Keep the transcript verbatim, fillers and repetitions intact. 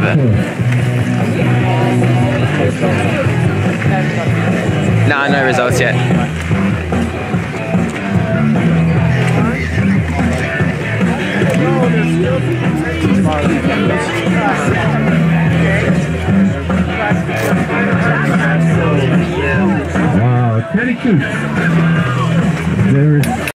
it? Nah, no results yet. Wow, Teddy Kust. There is